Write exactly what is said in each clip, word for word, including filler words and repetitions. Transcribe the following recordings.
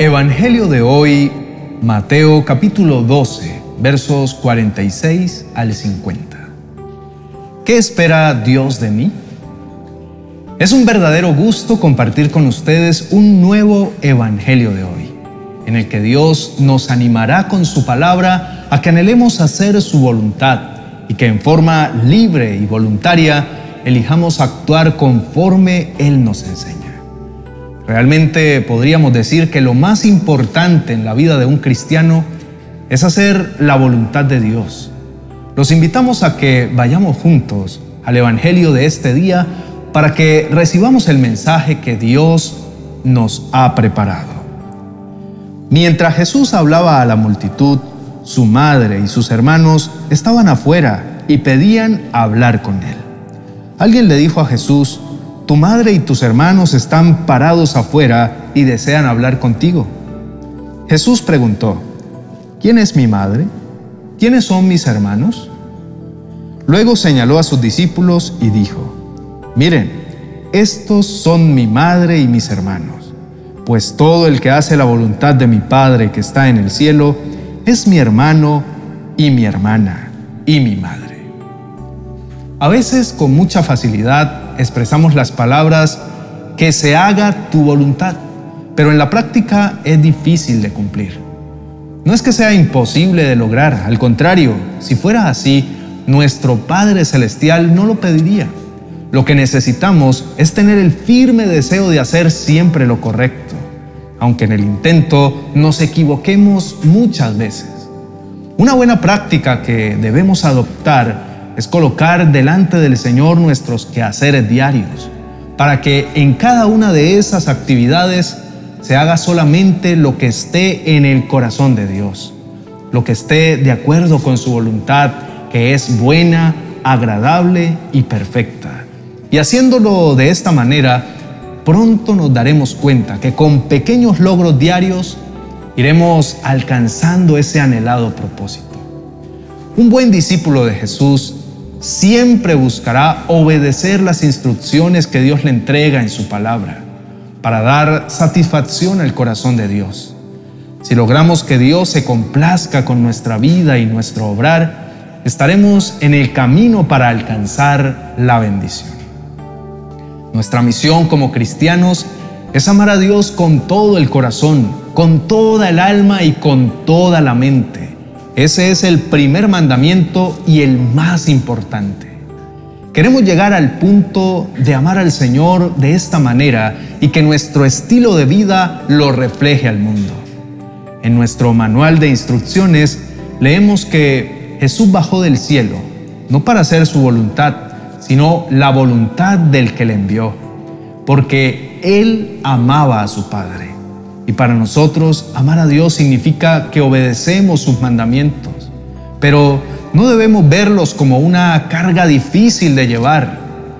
Evangelio de hoy, Mateo capítulo doce, versos cuarenta y seis al cincuenta. ¿Qué espera Dios de mí? Es un verdadero gusto compartir con ustedes un nuevo Evangelio de hoy, en el que Dios nos animará con su palabra a que anhelemos hacer su voluntad y que en forma libre y voluntaria elijamos actuar conforme Él nos enseña. Realmente podríamos decir que lo más importante en la vida de un cristiano es hacer la voluntad de Dios. Los invitamos a que vayamos juntos al Evangelio de este día para que recibamos el mensaje que Dios nos ha preparado. Mientras Jesús hablaba a la multitud, su madre y sus hermanos estaban afuera y pedían hablar con él. Alguien le dijo a Jesús: «Tu madre y tus hermanos están parados afuera y desean hablar contigo». Jesús preguntó: «¿Quién es mi madre? ¿Quiénes son mis hermanos?». Luego señaló a sus discípulos y dijo: «Miren, estos son mi madre y mis hermanos, pues todo el que hace la voluntad de mi Padre que está en el cielo es mi hermano y mi hermana y mi madre». A veces con mucha facilidad expresamos las palabras «que se haga tu voluntad», pero en la práctica es difícil de cumplir. No es que sea imposible de lograr, al contrario, si fuera así, nuestro Padre Celestial no lo pediría. Lo que necesitamos es tener el firme deseo de hacer siempre lo correcto, aunque en el intento nos equivoquemos muchas veces. Una buena práctica que debemos adoptar es colocar delante del Señor nuestros quehaceres diarios, para que en cada una de esas actividades se haga solamente lo que esté en el corazón de Dios, lo que esté de acuerdo con su voluntad, que es buena, agradable y perfecta. Y haciéndolo de esta manera, pronto nos daremos cuenta que con pequeños logros diarios iremos alcanzando ese anhelado propósito. Un buen discípulo de Jesús siempre buscará obedecer las instrucciones que Dios le entrega en su palabra para dar satisfacción al corazón de Dios. Si logramos que Dios se complazca con nuestra vida y nuestro obrar, estaremos en el camino para alcanzar la bendición. Nuestra misión como cristianos es amar a Dios con todo el corazón, con toda el alma y con toda la mente. Ese es el primer mandamiento y el más importante. Queremos llegar al punto de amar al Señor de esta manera y que nuestro estilo de vida lo refleje al mundo. En nuestro manual de instrucciones leemos que Jesús bajó del cielo, no para hacer su voluntad, sino la voluntad del que le envió, porque Él amaba a su Padre. Y para nosotros, amar a Dios significa que obedecemos sus mandamientos, pero no debemos verlos como una carga difícil de llevar.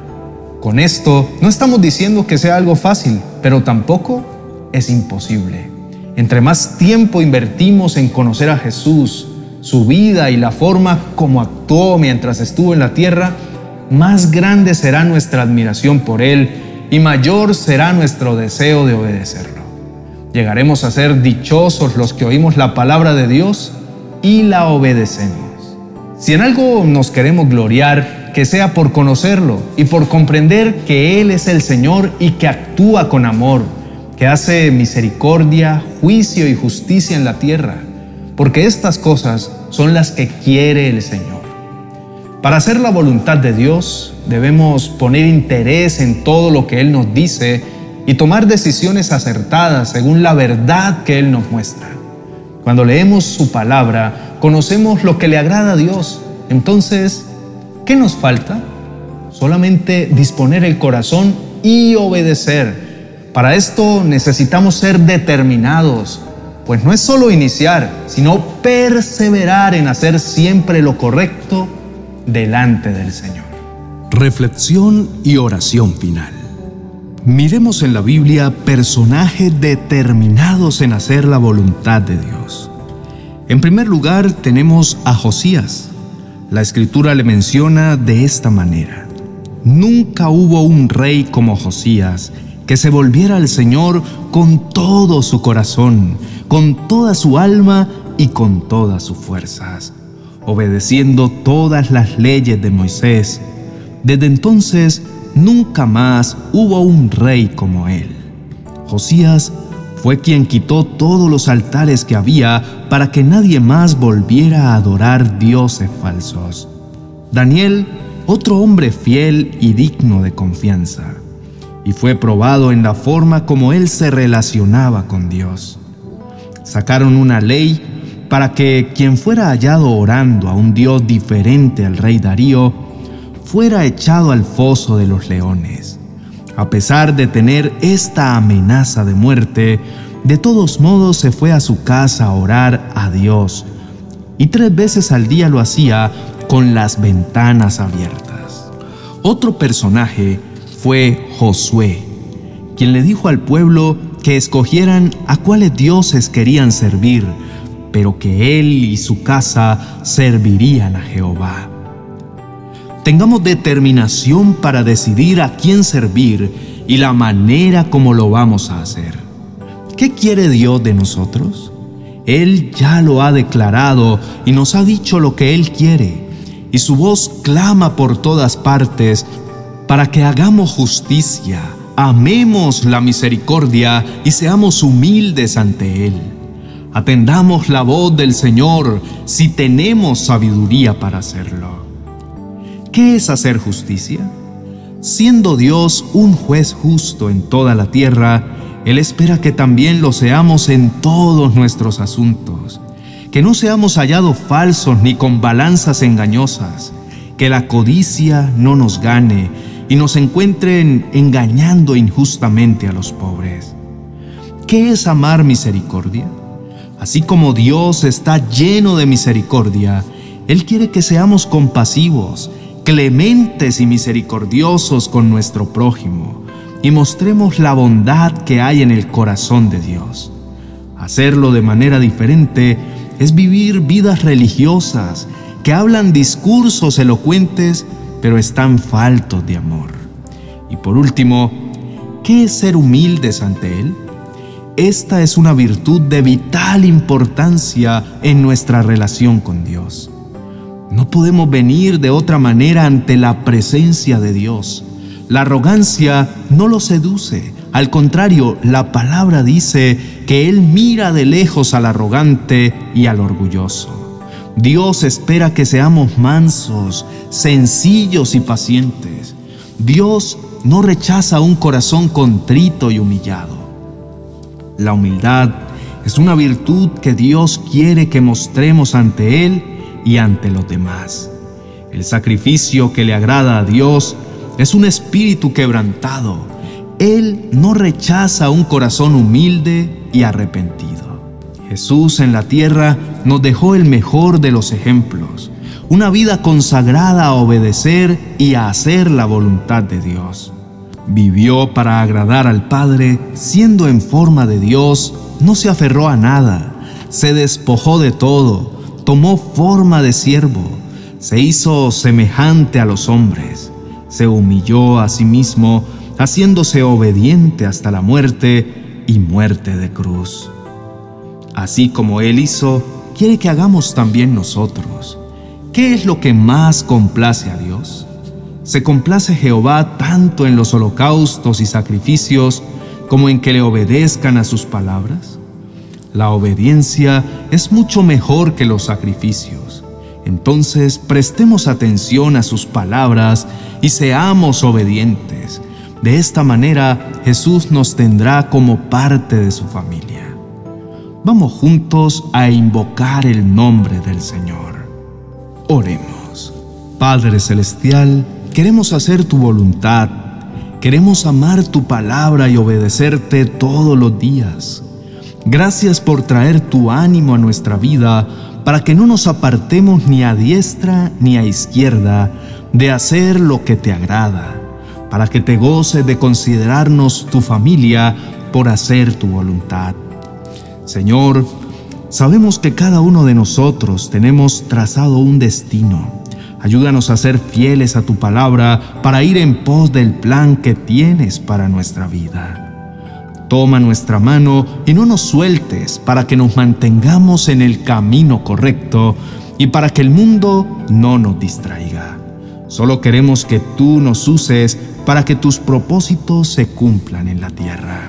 Con esto, no estamos diciendo que sea algo fácil, pero tampoco es imposible. Entre más tiempo invertimos en conocer a Jesús, su vida y la forma como actuó mientras estuvo en la tierra, más grande será nuestra admiración por Él y mayor será nuestro deseo de obedecerlo. Llegaremos a ser dichosos los que oímos la palabra de Dios y la obedecemos. Si en algo nos queremos gloriar, que sea por conocerlo y por comprender que Él es el Señor y que actúa con amor, que hace misericordia, juicio y justicia en la tierra, porque estas cosas son las que quiere el Señor. Para hacer la voluntad de Dios, debemos poner interés en todo lo que Él nos dice y tomar decisiones acertadas según la verdad que Él nos muestra. Cuando leemos su palabra, conocemos lo que le agrada a Dios. Entonces, ¿qué nos falta? Solamente disponer el corazón y obedecer. Para esto necesitamos ser determinados, pues no es solo iniciar, sino perseverar en hacer siempre lo correcto delante del Señor. Reflexión y oración final. Miremos en la Biblia personajes determinados en hacer la voluntad de Dios. En primer lugar tenemos a Josías. La Escritura le menciona de esta manera: «Nunca hubo un rey como Josías, que se volviera al Señor con todo su corazón, con toda su alma y con todas sus fuerzas, obedeciendo todas las leyes de Moisés. Desde entonces nunca más hubo un rey como él. Josías fue quien quitó todos los altares que había para que nadie más volviera a adorar dioses falsos. Daniel, otro hombre fiel y digno de confianza, y fue probado en la forma como él se relacionaba con Dios. Sacaron una ley para que quien fuera hallado orando a un Dios diferente al rey Darío fuera echado al foso de los leones. A pesar de tener esta amenaza de muerte, de todos modos se fue a su casa a orar a Dios, y tres veces al día lo hacía con las ventanas abiertas. Otro personaje fue Josué, quien le dijo al pueblo que escogieran a cuáles dioses querían servir, pero que él y su casa servirían a Jehová. Tengamos determinación para decidir a quién servir y la manera como lo vamos a hacer. ¿Qué quiere Dios de nosotros? Él ya lo ha declarado y nos ha dicho lo que Él quiere, y su voz clama por todas partes para que hagamos justicia, amemos la misericordia y seamos humildes ante Él. Atendamos la voz del Señor si tenemos sabiduría para hacerlo. ¿Qué es hacer justicia? Siendo Dios un juez justo en toda la tierra, Él espera que también lo seamos en todos nuestros asuntos, que no seamos hallados falsos ni con balanzas engañosas, que la codicia no nos gane y nos encuentren engañando injustamente a los pobres. ¿Qué es amar misericordia? Así como Dios está lleno de misericordia, Él quiere que seamos compasivos, clementes y misericordiosos con nuestro prójimo, y mostremos la bondad que hay en el corazón de Dios. Hacerlo de manera diferente es vivir vidas religiosas que hablan discursos elocuentes, pero están faltos de amor. Y por último, ¿qué es ser humildes ante Él? Esta es una virtud de vital importancia en nuestra relación con Dios. No podemos venir de otra manera ante la presencia de Dios. La arrogancia no lo seduce. Al contrario, la palabra dice que Él mira de lejos al arrogante y al orgulloso. Dios espera que seamos mansos, sencillos y pacientes. Dios no rechaza un corazón contrito y humillado. La humildad es una virtud que Dios quiere que mostremos ante Él y ante los demás. El sacrificio que le agrada a Dios es un espíritu quebrantado. Él no rechaza un corazón humilde y arrepentido. Jesús en la tierra nos dejó el mejor de los ejemplos, una vida consagrada a obedecer y a hacer la voluntad de Dios. Vivió para agradar al Padre, siendo en forma de Dios, no se aferró a nada, se despojó de todo, tomó forma de siervo, se hizo semejante a los hombres, se humilló a sí mismo, haciéndose obediente hasta la muerte y muerte de cruz. Así como Él hizo, quiere que hagamos también nosotros. ¿Qué es lo que más complace a Dios? ¿Se complace Jehová tanto en los holocaustos y sacrificios como en que le obedezcan a sus palabras? La obediencia es mucho mejor que los sacrificios. Entonces prestemos atención a sus palabras y seamos obedientes. De esta manera Jesús nos tendrá como parte de su familia. Vamos juntos a invocar el nombre del Señor. Oremos. Padre Celestial, queremos hacer tu voluntad. Queremos amar tu palabra y obedecerte todos los días. Gracias por traer tu ánimo a nuestra vida para que no nos apartemos ni a diestra ni a izquierda de hacer lo que te agrada, para que te goces de considerarnos tu familia por hacer tu voluntad. Señor, sabemos que cada uno de nosotros tenemos trazado un destino. Ayúdanos a ser fieles a tu palabra para ir en pos del plan que tienes para nuestra vida. Toma nuestra mano y no nos sueltes para que nos mantengamos en el camino correcto y para que el mundo no nos distraiga. Solo queremos que tú nos uses para que tus propósitos se cumplan en la tierra.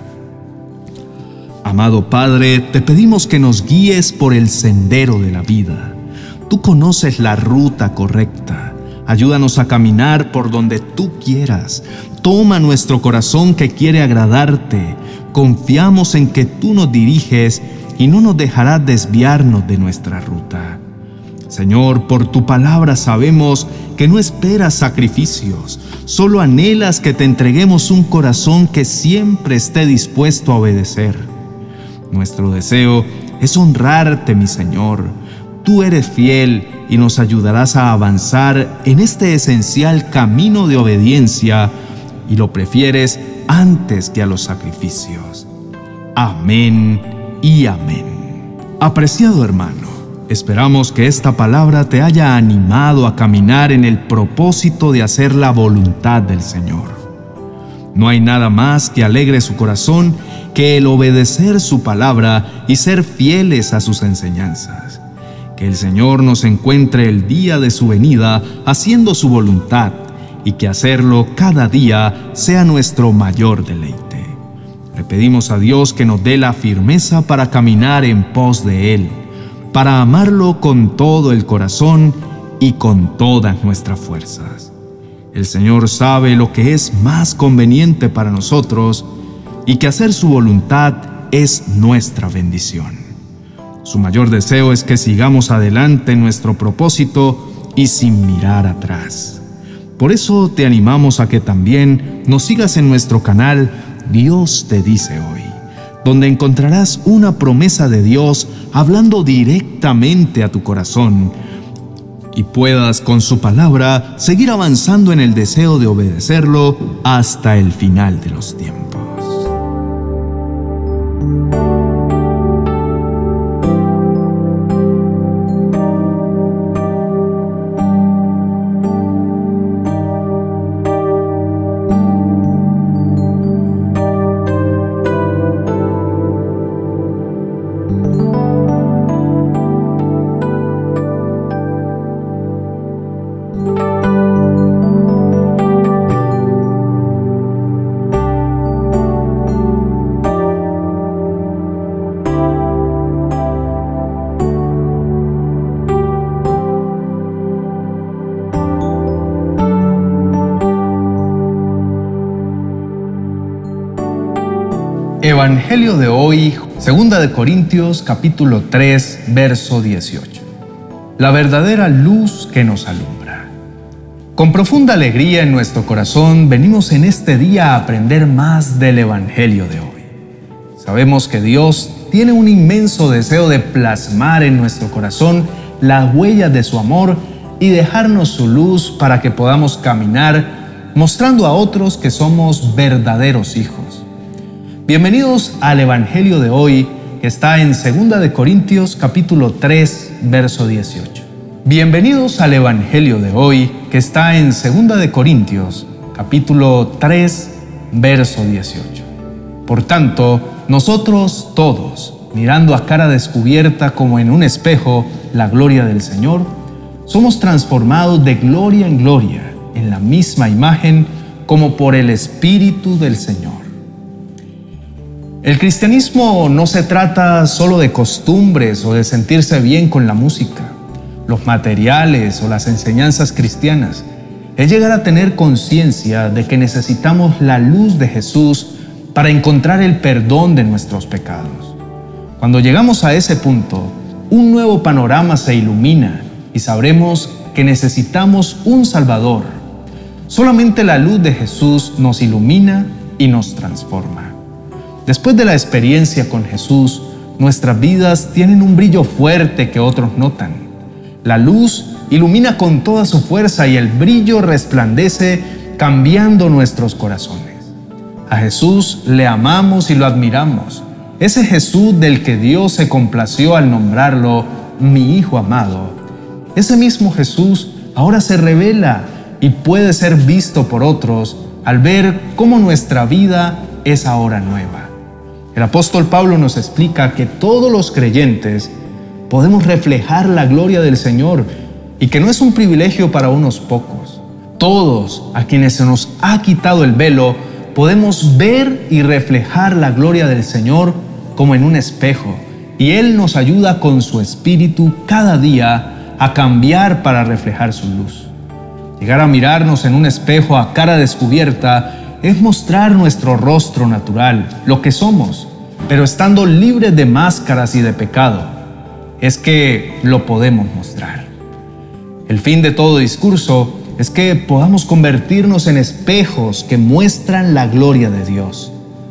Amado Padre, te pedimos que nos guíes por el sendero de la vida. Tú conoces la ruta correcta. Ayúdanos a caminar por donde tú quieras. Toma nuestro corazón que quiere agradarte. Confiamos en que tú nos diriges y no nos dejarás desviarnos de nuestra ruta. Señor, por tu palabra sabemos que no esperas sacrificios, solo anhelas que te entreguemos un corazón que siempre esté dispuesto a obedecer. Nuestro deseo es honrarte, mi Señor. Tú eres fiel y nos ayudarás a avanzar en este esencial camino de obediencia y lo prefieres antes que a los sacrificios. Amén y amén. Apreciado hermano, esperamos que esta palabra te haya animado a caminar en el propósito de hacer la voluntad del Señor. No hay nada más que alegre su corazón que el obedecer su palabra y ser fieles a sus enseñanzas. Que el Señor nos encuentre el día de su venida haciendo su voluntad y que hacerlo cada día sea nuestro mayor deleite. Le pedimos a Dios que nos dé la firmeza para caminar en pos de Él, para amarlo con todo el corazón y con todas nuestras fuerzas. El Señor sabe lo que es más conveniente para nosotros y que hacer su voluntad es nuestra bendición. Su mayor deseo es que sigamos adelante en nuestro propósito y sin mirar atrás. Por eso te animamos a que también nos sigas en nuestro canal Dios te dice hoy, donde encontrarás una promesa de Dios hablando directamente a tu corazón y puedas con su palabra seguir avanzando en el deseo de obedecerlo hasta el final de los tiempos. Evangelio de hoy, segunda de Corintios, capítulo tres, verso dieciocho. La verdadera luz que nos alumbra. Con profunda alegría en nuestro corazón venimos en este día a aprender más del Evangelio de hoy. Sabemos que Dios tiene un inmenso deseo de plasmar en nuestro corazón las huellas de su amor y dejarnos su luz para que podamos caminar mostrando a otros que somos verdaderos hijos. Bienvenidos al Evangelio de hoy, que está en segunda de Corintios capítulo tres, verso dieciocho. Bienvenidos al Evangelio de hoy, que está en segunda de Corintios capítulo tres, verso dieciocho. Por tanto, nosotros todos, mirando a cara descubierta como en un espejo la gloria del Señor, somos transformados de gloria en gloria, en la misma imagen, como por el Espíritu del Señor. El cristianismo no se trata solo de costumbres o de sentirse bien con la música, los materiales o las enseñanzas cristianas. Es llegar a tener conciencia de que necesitamos la luz de Jesús para encontrar el perdón de nuestros pecados. Cuando llegamos a ese punto, un nuevo panorama se ilumina y sabremos que necesitamos un Salvador. Solamente la luz de Jesús nos ilumina y nos transforma. Después de la experiencia con Jesús, nuestras vidas tienen un brillo fuerte que otros notan. La luz ilumina con toda su fuerza y el brillo resplandece cambiando nuestros corazones. A Jesús le amamos y lo admiramos. Ese Jesús del que Dios se complació al nombrarlo mi Hijo amado. Ese mismo Jesús ahora se revela y puede ser visto por otros al ver cómo nuestra vida es ahora nueva. El apóstol Pablo nos explica que todos los creyentes podemos reflejar la gloria del Señor y que no es un privilegio para unos pocos. Todos a quienes se nos ha quitado el velo podemos ver y reflejar la gloria del Señor como en un espejo, y Él nos ayuda con su Espíritu cada día a cambiar para reflejar su luz. Llegar a mirarnos en un espejo a cara descubierta es mostrar nuestro rostro natural, lo que somos, pero estando libres de máscaras y de pecado, es que lo podemos mostrar. El fin de todo discurso es que podamos convertirnos en espejos que muestran la gloria de Dios.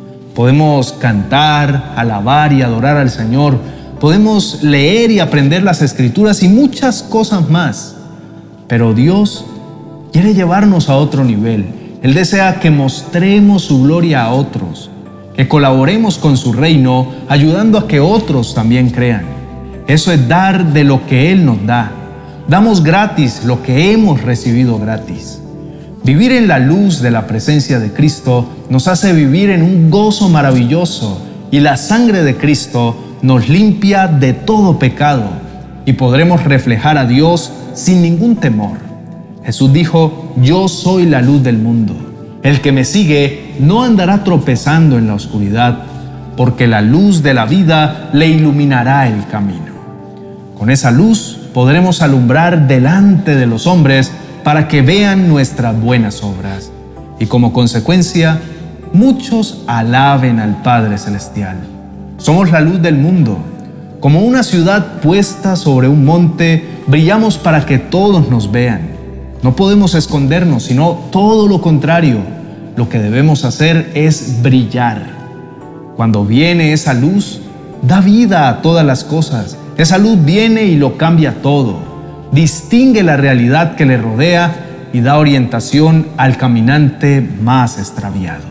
Podemos cantar, alabar y adorar al Señor, podemos leer y aprender las Escrituras y muchas cosas más, pero Dios quiere llevarnos a otro nivel. Él desea que mostremos su gloria a otros, que colaboremos con su reino, ayudando a que otros también crean. Eso es dar de lo que Él nos da. Damos gratis lo que hemos recibido gratis. Vivir en la luz de la presencia de Cristo nos hace vivir en un gozo maravilloso, y la sangre de Cristo nos limpia de todo pecado y podremos reflejar a Dios sin ningún temor. Jesús dijo: yo soy la luz del mundo. El que me sigue no andará tropezando en la oscuridad, porque la luz de la vida le iluminará el camino. Con esa luz podremos alumbrar delante de los hombres para que vean nuestras buenas obras, y como consecuencia, muchos alaben al Padre Celestial. Somos la luz del mundo. Como una ciudad puesta sobre un monte, brillamos para que todos nos vean. No podemos escondernos, sino todo lo contrario. Lo que debemos hacer es brillar. Cuando viene esa luz, da vida a todas las cosas. Esa luz viene y lo cambia todo. Distingue la realidad que le rodea y da orientación al caminante más extraviado.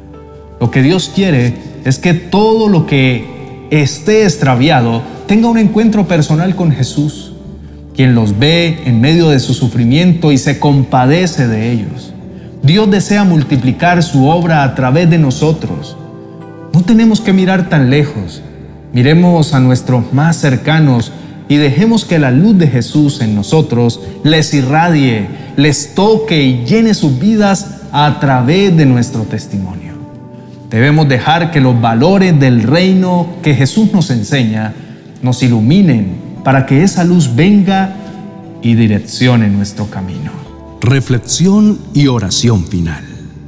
Lo que Dios quiere es que todo lo que esté extraviado tenga un encuentro personal con Jesús, quien los ve en medio de su sufrimiento y se compadece de ellos. Dios desea multiplicar su obra a través de nosotros. No tenemos que mirar tan lejos. Miremos a nuestros más cercanos y dejemos que la luz de Jesús en nosotros les irradie, les toque y llene sus vidas a través de nuestro testimonio. Debemos dejar que los valores del reino que Jesús nos enseña nos iluminen para que esa luz venga y direccione nuestro camino. Reflexión y oración final.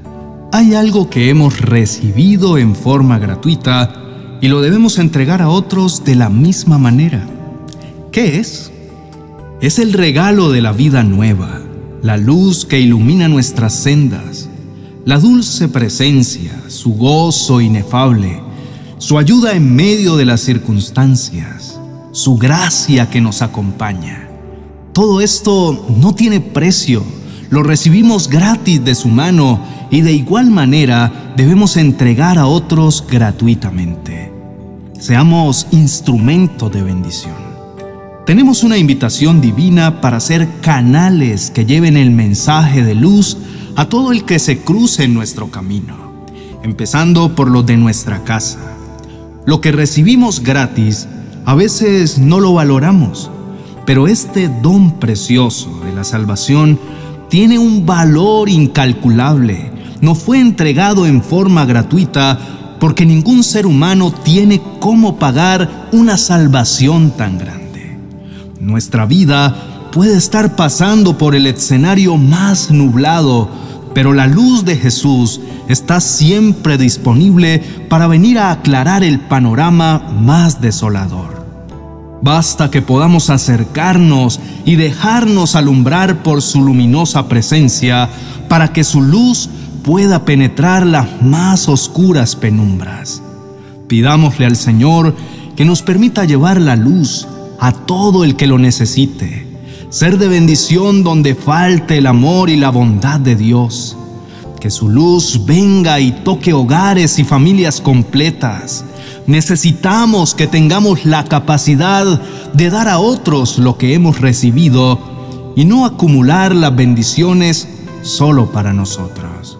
Hay algo que hemos recibido en forma gratuita y lo debemos entregar a otros de la misma manera. ¿Qué es? Es el regalo de la vida nueva, la luz que ilumina nuestras sendas, la dulce presencia, su gozo inefable, su ayuda en medio de las circunstancias, su gracia que nos acompaña. Todo esto no tiene precio, lo recibimos gratis de su mano y de igual manera debemos entregar a otros gratuitamente. Seamos instrumentos de bendición. Tenemos una invitación divina para ser canales que lleven el mensaje de luz a todo el que se cruce en nuestro camino, empezando por los de nuestra casa. Lo que recibimos gratis a veces no lo valoramos, pero este don precioso de la salvación tiene un valor incalculable. Nos fue entregado en forma gratuita porque ningún ser humano tiene cómo pagar una salvación tan grande. Nuestra vida puede estar pasando por el escenario más nublado, pero la luz de Jesús está siempre disponible para venir a aclarar el panorama más desolador. Basta que podamos acercarnos y dejarnos alumbrar por su luminosa presencia para que su luz pueda penetrar las más oscuras penumbras. Pidámosle al Señor que nos permita llevar la luz a todo el que lo necesite, ser de bendición donde falte el amor y la bondad de Dios. Que su luz venga y toque hogares y familias completas. Necesitamos que tengamos la capacidad de dar a otros lo que hemos recibido y no acumular las bendiciones solo para nosotros.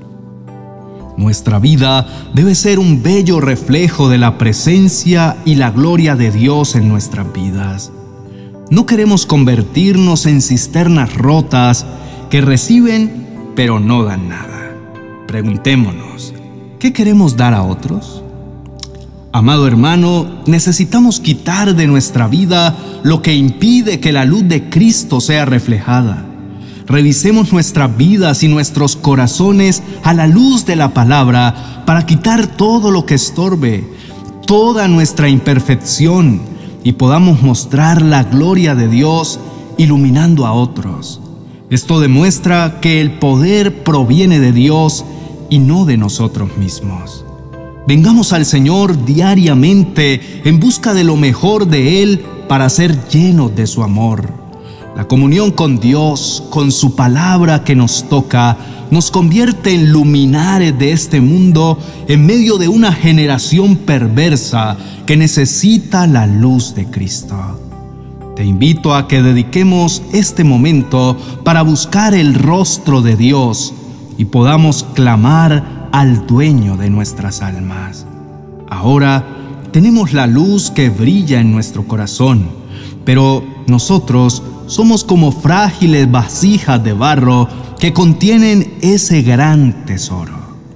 Nuestra vida debe ser un bello reflejo de la presencia y la gloria de Dios en nuestras vidas. No queremos convertirnos en cisternas rotas que reciben pero no dan nada. Preguntémonos, ¿qué queremos dar a otros? Amado hermano, necesitamos quitar de nuestra vida lo que impide que la luz de Cristo sea reflejada. Revisemos nuestras vidas y nuestros corazones a la luz de la palabra para quitar todo lo que estorbe, toda nuestra imperfección, y podamos mostrar la gloria de Dios iluminando a otros. Esto demuestra que el poder proviene de Dios y no de nosotros mismos. Vengamos al Señor diariamente en busca de lo mejor de Él para ser llenos de su amor. La comunión con Dios, con su palabra que nos toca, nos convierte en luminares de este mundo en medio de una generación perversa que necesita la luz de Cristo. Te invito a que dediquemos este momento para buscar el rostro de Dios y podamos clamar al dueño de nuestras almas. Ahora tenemos la luz que brilla en nuestro corazón, pero nosotros somos como frágiles vasijas de barro que contienen ese gran tesoro.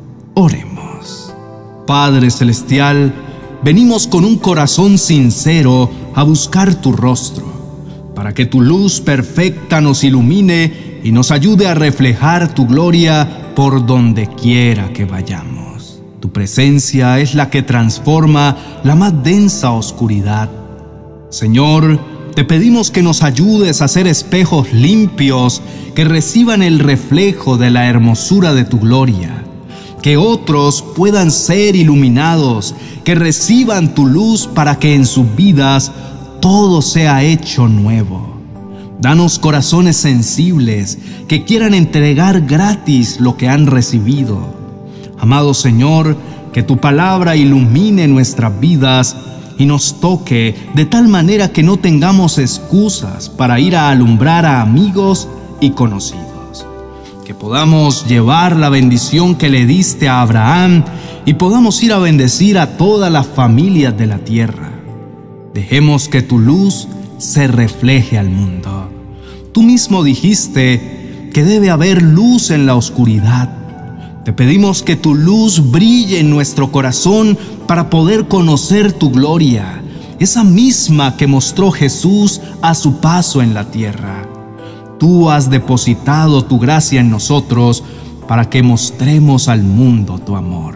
Oremos. Padre Celestial, venimos con un corazón sincero a buscar tu rostro, para que tu luz perfecta nos ilumine y nos ayude a reflejar tu gloria por donde quiera que vayamos. Tu presencia es la que transforma la más densa oscuridad. Señor, te pedimos que nos ayudes a ser espejos limpios que reciban el reflejo de la hermosura de tu gloria. Que otros puedan ser iluminados, que reciban tu luz para que en sus vidas todo sea hecho nuevo. Danos corazones sensibles que quieran entregar gratis lo que han recibido. Amado Señor, que tu palabra ilumine nuestras vidas y nos toque de tal manera que no tengamos excusas para ir a alumbrar a amigos y conocidos. Que podamos llevar la bendición que le diste a Abraham y podamos ir a bendecir a todas las familias de la tierra. Dejemos que tu luz se refleje al mundo. Tú mismo dijiste que debe haber luz en la oscuridad. Te pedimos que tu luz brille en nuestro corazón para poder conocer tu gloria, esa misma que mostró Jesús a su paso en la tierra. Tú has depositado tu gracia en nosotros para que mostremos al mundo tu amor.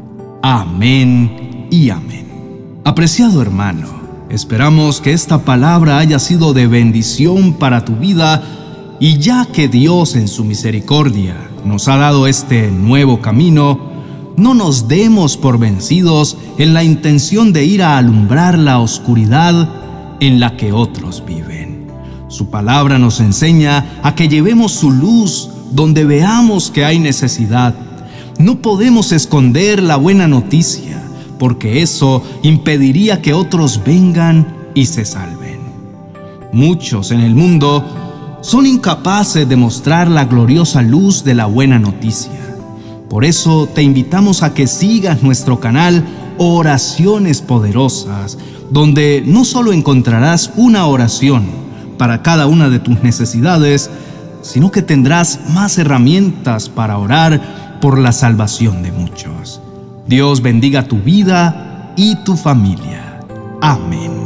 Amén y amén. Apreciado hermano, esperamos que esta palabra haya sido de bendición para tu vida, y ya que Dios en su misericordia nos ha dado este nuevo camino, no nos demos por vencidos en la intención de ir a alumbrar la oscuridad en la que otros viven. Su palabra nos enseña a que llevemos su luz donde veamos que hay necesidad. No podemos esconder la buena noticia, porque eso impediría que otros vengan y se salven. Muchos en el mundo son incapaces de mostrar la gloriosa luz de la buena noticia. Por eso te invitamos a que sigas nuestro canal Oraciones Poderosas, donde no solo encontrarás una oración para cada una de tus necesidades, sino que tendrás más herramientas para orar por la salvación de muchos. Dios bendiga tu vida y tu familia. Amén.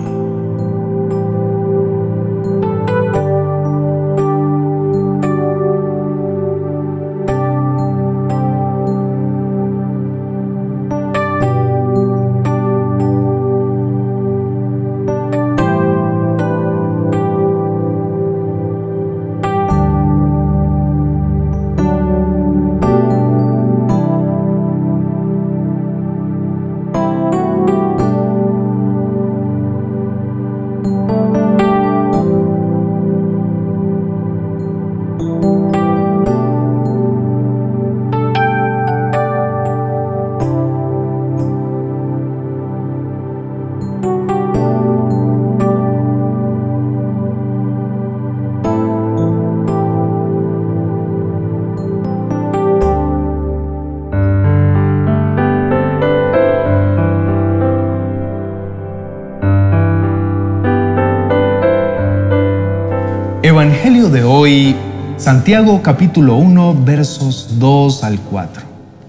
Evangelio de hoy, Santiago capítulo uno, versos dos al cuatro.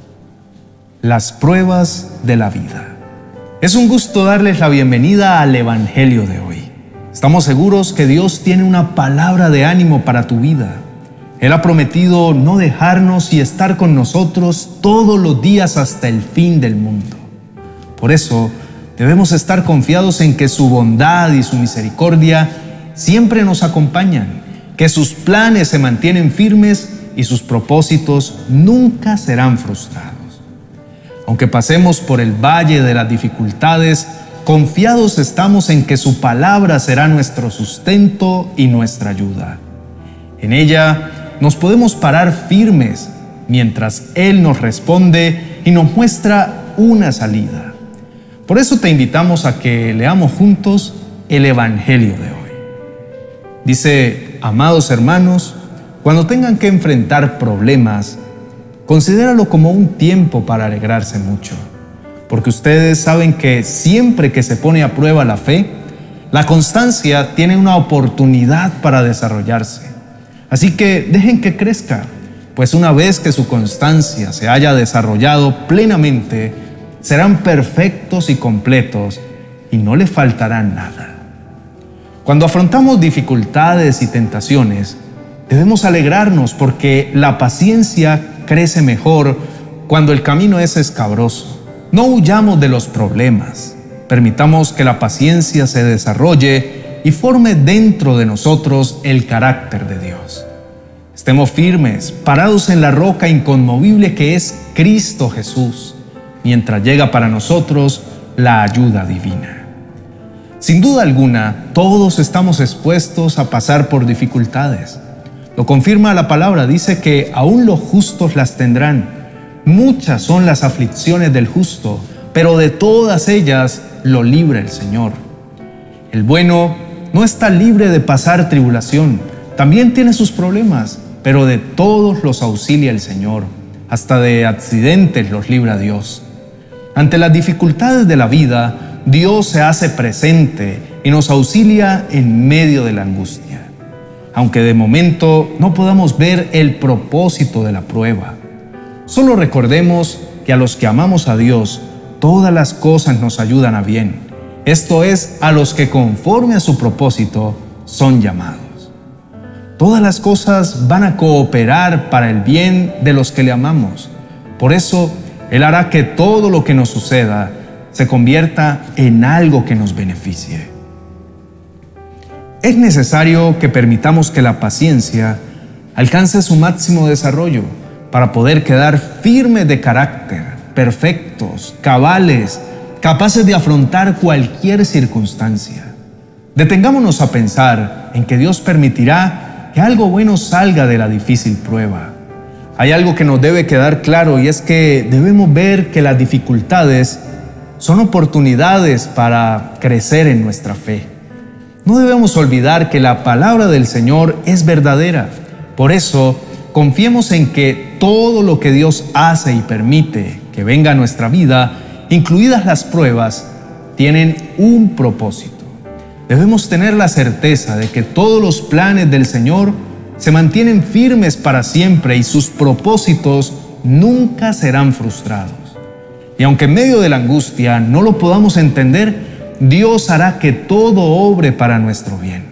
Las pruebas de la vida. Es un gusto darles la bienvenida al Evangelio de hoy. Estamos seguros que Dios tiene una palabra de ánimo para tu vida. Él ha prometido no dejarnos y estar con nosotros todos los días hasta el fin del mundo. Por eso, debemos estar confiados en que su bondad y su misericordia siempre nos acompañan, que sus planes se mantienen firmes y sus propósitos nunca serán frustrados. Aunque pasemos por el valle de las dificultades, confiados estamos en que su palabra será nuestro sustento y nuestra ayuda. En ella nos podemos parar firmes mientras Él nos responde y nos muestra una salida. Por eso te invitamos a que leamos juntos el Evangelio de hoy. Dice: amados hermanos, cuando tengan que enfrentar problemas, considéralo como un tiempo para alegrarse mucho, porque ustedes saben que siempre que se pone a prueba la fe, la constancia tiene una oportunidad para desarrollarse. Así que dejen que crezca, pues una vez que su constancia se haya desarrollado plenamente, serán perfectos y completos y no les faltará nada. Cuando afrontamos dificultades y tentaciones, debemos alegrarnos porque la paciencia crece mejor cuando el camino es escabroso. No huyamos de los problemas. Permitamos que la paciencia se desarrolle y forme dentro de nosotros el carácter de Dios. Estemos firmes, parados en la roca inconmovible que es Cristo Jesús, mientras llega para nosotros la ayuda divina. Sin duda alguna, todos estamos expuestos a pasar por dificultades. Lo confirma la palabra, dice que aún los justos las tendrán. Muchas son las aflicciones del justo, pero de todas ellas lo libra el Señor. El bueno no está libre de pasar tribulación, también tiene sus problemas, pero de todos los auxilia el Señor, hasta de accidentes los libra Dios. Ante las dificultades de la vida, Dios se hace presente y nos auxilia en medio de la angustia. Aunque de momento no podamos ver el propósito de la prueba, solo recordemos que a los que amamos a Dios, todas las cosas nos ayudan a bien. Esto es, a los que conforme a su propósito son llamados. Todas las cosas van a cooperar para el bien de los que le amamos. Por eso, Él hará que todo lo que nos suceda se convierta en algo que nos beneficie. Es necesario que permitamos que la paciencia alcance su máximo desarrollo para poder quedar firmes de carácter, perfectos, cabales, capaces de afrontar cualquier circunstancia. Detengámonos a pensar en que Dios permitirá que algo bueno salga de la difícil prueba. Hay algo que nos debe quedar claro y es que debemos ver que las dificultades son oportunidades para crecer en nuestra fe. No debemos olvidar que la palabra del Señor es verdadera. Por eso, confiemos en que todo lo que Dios hace y permite que venga a nuestra vida, incluidas las pruebas, tienen un propósito. Debemos tener la certeza de que todos los planes del Señor se mantienen firmes para siempre y sus propósitos nunca serán frustrados. Y aunque en medio de la angustia no lo podamos entender, Dios hará que todo obre para nuestro bien.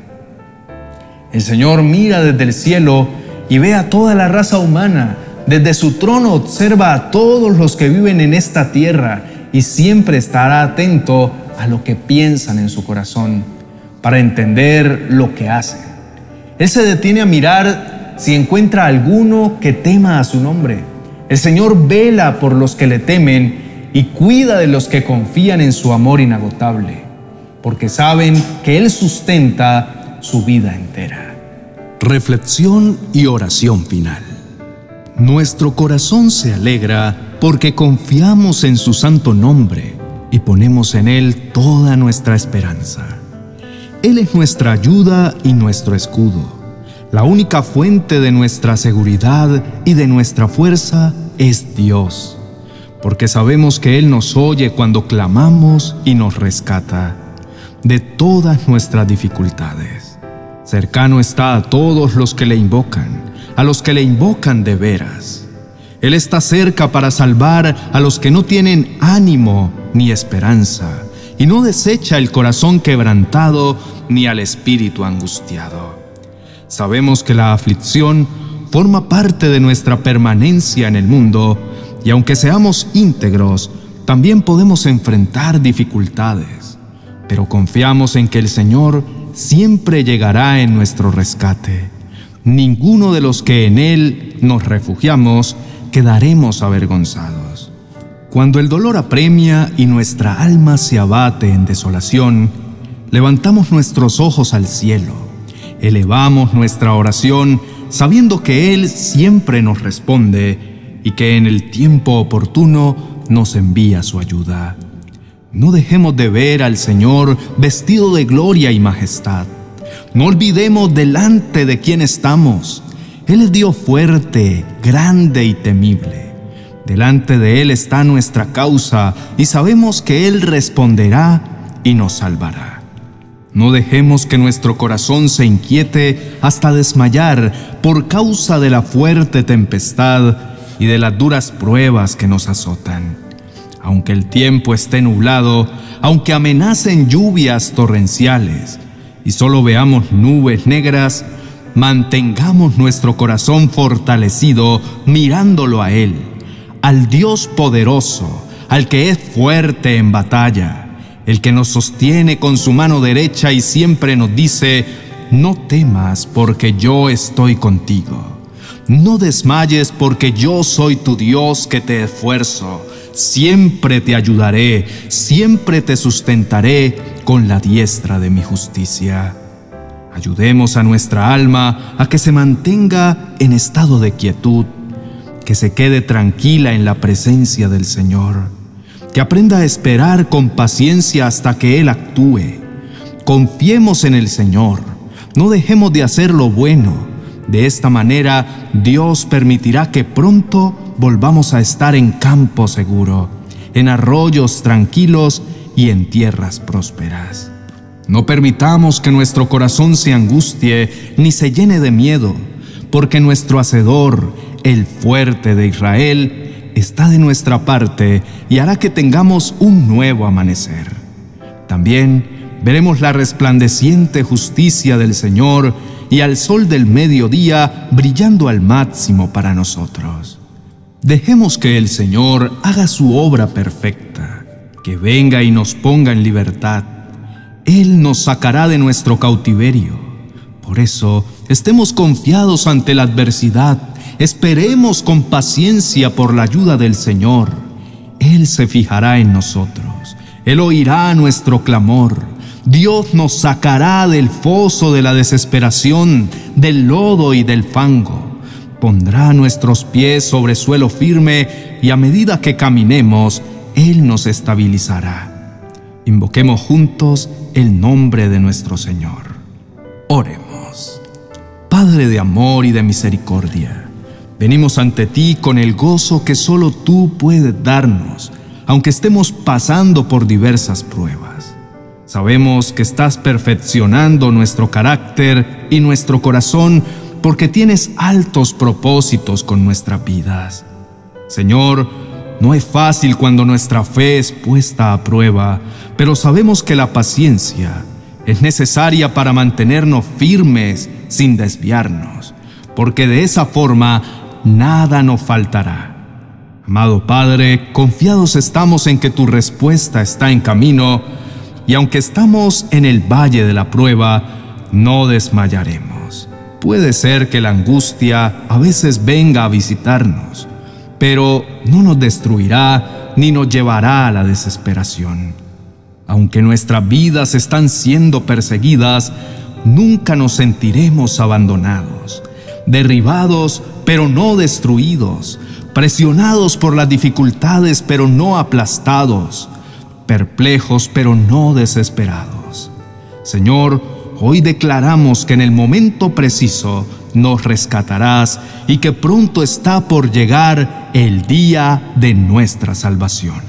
El Señor mira desde el cielo y ve a toda la raza humana. Desde su trono observa a todos los que viven en esta tierra y siempre estará atento a lo que piensan en su corazón para entender lo que hacen. Él se detiene a mirar si encuentra alguno que tema a su nombre. El Señor vela por los que le temen y cuida de los que confían en su amor inagotable, porque saben que Él sustenta su vida entera. Reflexión y oración final. Nuestro corazón se alegra porque confiamos en su santo nombre y ponemos en Él toda nuestra esperanza. Él es nuestra ayuda y nuestro escudo. La única fuente de nuestra seguridad y de nuestra fuerza es Dios, porque sabemos que Él nos oye cuando clamamos y nos rescata de todas nuestras dificultades. Cercano está a todos los que le invocan, a los que le invocan de veras. Él está cerca para salvar a los que no tienen ánimo ni esperanza, y no desecha el corazón quebrantado ni al espíritu angustiado. Sabemos que la aflicción forma parte de nuestra permanencia en el mundo, y aunque seamos íntegros, también podemos enfrentar dificultades, pero confiamos en que el Señor siempre llegará en nuestro rescate. Ninguno de los que en Él nos refugiamos quedaremos avergonzados. Cuando el dolor apremia y nuestra alma se abate en desolación, levantamos nuestros ojos al cielo, elevamos nuestra oración sabiendo que Él siempre nos responde y que en el tiempo oportuno nos envía su ayuda. No dejemos de ver al Señor vestido de gloria y majestad. No olvidemos delante de quién estamos. Él es Dios fuerte, grande y temible. Delante de Él está nuestra causa y sabemos que Él responderá y nos salvará. No dejemos que nuestro corazón se inquiete hasta desmayar por causa de la fuerte tempestad y de las duras pruebas que nos azotan. Aunque el tiempo esté nublado, aunque amenacen lluvias torrenciales y solo veamos nubes negras, mantengamos nuestro corazón fortalecido mirándolo a Él, al Dios poderoso, al que es fuerte en batalla, el que nos sostiene con su mano derecha y siempre nos dice: no temas porque yo estoy contigo. No desmayes porque yo soy tu Dios que te esfuerzo. Siempre te ayudaré, siempre te sustentaré con la diestra de mi justicia. Ayudemos a nuestra alma a que se mantenga en estado de quietud, que se quede tranquila en la presencia del Señor, que aprenda a esperar con paciencia hasta que Él actúe. Confiemos en el Señor, no dejemos de hacer lo bueno. De esta manera, Dios permitirá que pronto volvamos a estar en campo seguro, en arroyos tranquilos y en tierras prósperas. No permitamos que nuestro corazón se angustie ni se llene de miedo, porque nuestro Hacedor, el fuerte de Israel, está de nuestra parte y hará que tengamos un nuevo amanecer. También veremos la resplandeciente justicia del Señor y al sol del mediodía brillando al máximo para nosotros. Dejemos que el Señor haga su obra perfecta, que venga y nos ponga en libertad. Él nos sacará de nuestro cautiverio. Por eso, estemos confiados ante la adversidad, esperemos con paciencia por la ayuda del Señor. Él se fijará en nosotros, Él oirá nuestro clamor. Dios nos sacará del foso de la desesperación, del lodo y del fango. Pondrá nuestros pies sobre suelo firme y a medida que caminemos, Él nos estabilizará. Invoquemos juntos el nombre de nuestro Señor. Oremos. Padre de amor y de misericordia, venimos ante ti con el gozo que solo tú puedes darnos, aunque estemos pasando por diversas pruebas. Sabemos que estás perfeccionando nuestro carácter y nuestro corazón porque tienes altos propósitos con nuestras vidas. Señor, no es fácil cuando nuestra fe es puesta a prueba, pero sabemos que la paciencia es necesaria para mantenernos firmes sin desviarnos, porque de esa forma nada nos faltará. Amado Padre, confiados estamos en que tu respuesta está en camino, y aunque estamos en el valle de la prueba, no desmayaremos. Puede ser que la angustia a veces venga a visitarnos, pero no nos destruirá ni nos llevará a la desesperación. Aunque nuestras vidas están siendo perseguidas, nunca nos sentiremos abandonados, derribados pero no destruidos, presionados por las dificultades pero no aplastados, perplejos pero no desesperados. Señor, hoy declaramos que en el momento preciso nos rescatarás y que pronto está por llegar el día de nuestra salvación.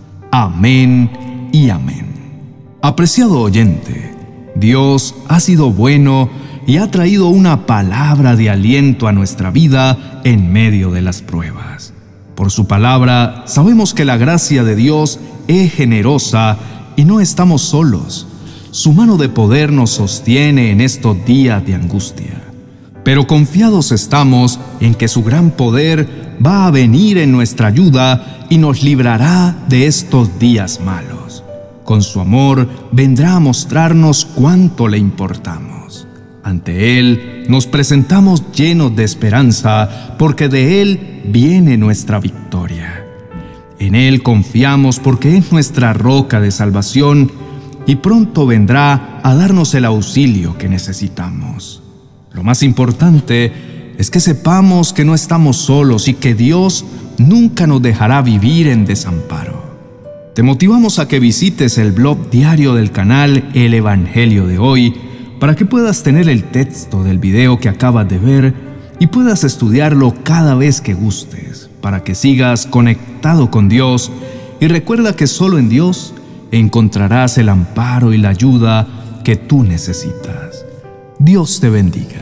Amén y amén. Apreciado oyente, Dios ha sido bueno y ha traído una palabra de aliento a nuestra vida en medio de las pruebas. Por su palabra sabemos que la gracia de Dios es generosa y no estamos solos. Su mano de poder nos sostiene en estos días de angustia. Pero confiados estamos en que su gran poder va a venir en nuestra ayuda y nos librará de estos días malos. Con su amor vendrá a mostrarnos cuánto le importamos. Ante Él nos presentamos llenos de esperanza, porque de Él viene nuestra victoria. En Él confiamos porque es nuestra roca de salvación y pronto vendrá a darnos el auxilio que necesitamos. Lo más importante es que sepamos que no estamos solos y que Dios nunca nos dejará vivir en desamparo. Te motivamos a que visites el blog diario del canal El Evangelio de Hoy para que puedas tener el texto del video que acabas de ver y puedas estudiarlo cada vez que gustes, para que sigas conectado con Dios. Y recuerda que solo en Dios encontrarás el amparo y la ayuda que tú necesitas. Dios te bendiga.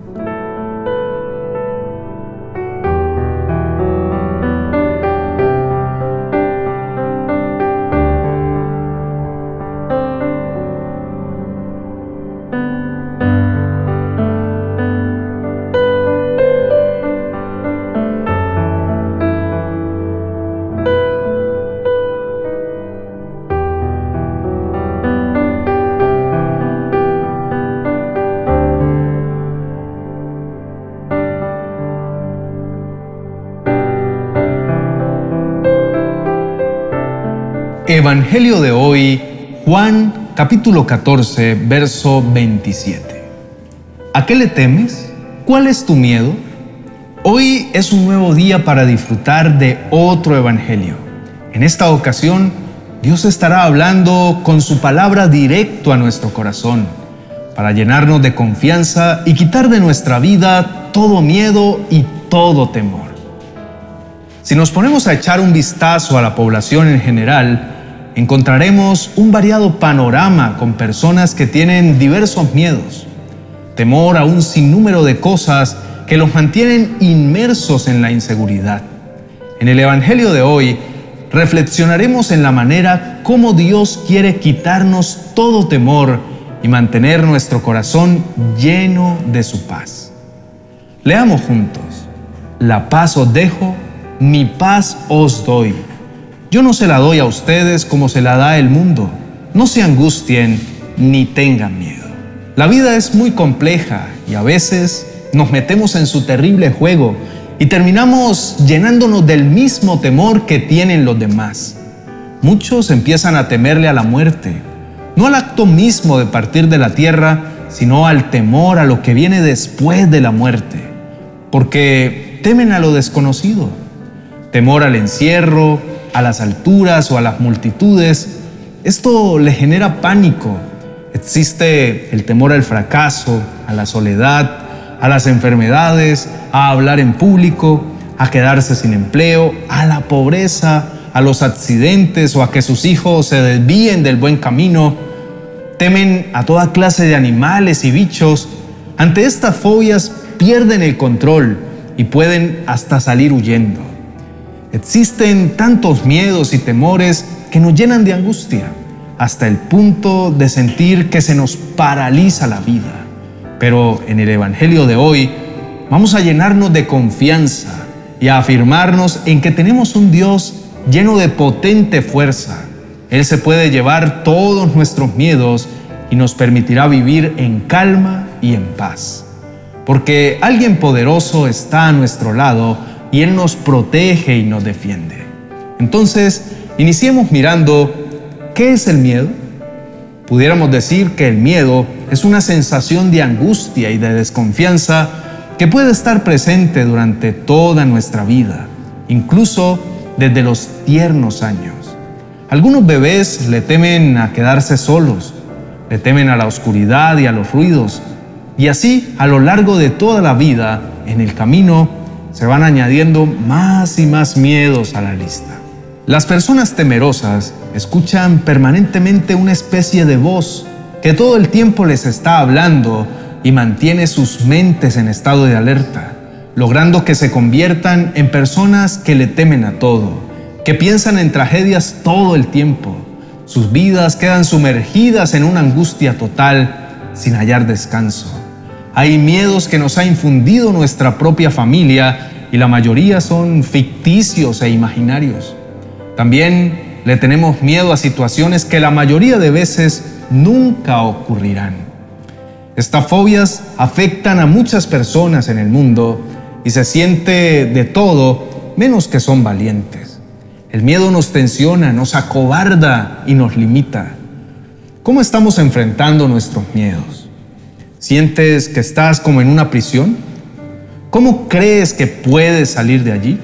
Evangelio de hoy, Juan capítulo catorce, verso veintisiete. ¿A qué le temes? ¿Cuál es tu miedo? Hoy es un nuevo día para disfrutar de otro evangelio. En esta ocasión, Dios estará hablando con su palabra directo a nuestro corazón, para llenarnos de confianza y quitar de nuestra vida todo miedo y todo temor. Si nos ponemos a echar un vistazo a la población en general, encontraremos un variado panorama con personas que tienen diversos miedos, temor a un sinnúmero de cosas que los mantienen inmersos en la inseguridad. En el Evangelio de hoy, reflexionaremos en la manera como Dios quiere quitarnos todo temor y mantener nuestro corazón lleno de su paz. Leamos juntos. La paz os dejo, mi paz os doy. Yo no se la doy a ustedes como se la da el mundo. No se angustien ni tengan miedo. La vida es muy compleja y a veces nos metemos en su terrible juego y terminamos llenándonos del mismo temor que tienen los demás. Muchos empiezan a temerle a la muerte, no al acto mismo de partir de la tierra, sino al temor a lo que viene después de la muerte, porque temen a lo desconocido. Temor al encierro, a las alturas o a las multitudes. Esto le genera pánico. Existe el temor al fracaso, a la soledad, a las enfermedades, a hablar en público, a quedarse sin empleo, a la pobreza, a los accidentes o a que sus hijos se desvíen del buen camino. Temen a toda clase de animales y bichos. Ante estas fobias pierden el control y pueden hasta salir huyendo. Existen tantos miedos y temores que nos llenan de angustia, hasta el punto de sentir que se nos paraliza la vida. Pero en el Evangelio de hoy vamos a llenarnos de confianza y a afirmarnos en que tenemos un Dios lleno de potente fuerza. Él se puede llevar todos nuestros miedos y nos permitirá vivir en calma y en paz. Porque alguien poderoso está a nuestro lado y Él nos protege y nos defiende. Entonces, iniciemos mirando ¿qué es el miedo? Pudiéramos decir que el miedo es una sensación de angustia y de desconfianza que puede estar presente durante toda nuestra vida, incluso desde los tiernos años. Algunos bebés le temen a quedarse solos, le temen a la oscuridad y a los ruidos, y así a lo largo de toda la vida, en el camino, se van añadiendo más y más miedos a la lista. Las personas temerosas escuchan permanentemente una especie de voz que todo el tiempo les está hablando y mantiene sus mentes en estado de alerta, logrando que se conviertan en personas que le temen a todo, que piensan en tragedias todo el tiempo. Sus vidas quedan sumergidas en una angustia total, sin hallar descanso. Hay miedos que nos ha infundido nuestra propia familia y la mayoría son ficticios e imaginarios. También le tenemos miedo a situaciones que la mayoría de veces nunca ocurrirán. Estas fobias afectan a muchas personas en el mundo y se siente de todo menos que son valientes. El miedo nos tensiona, nos acobarda y nos limita. ¿Cómo estamos enfrentando nuestros miedos? ¿Sientes que estás como en una prisión? ¿Cómo crees que puedes salir de allí?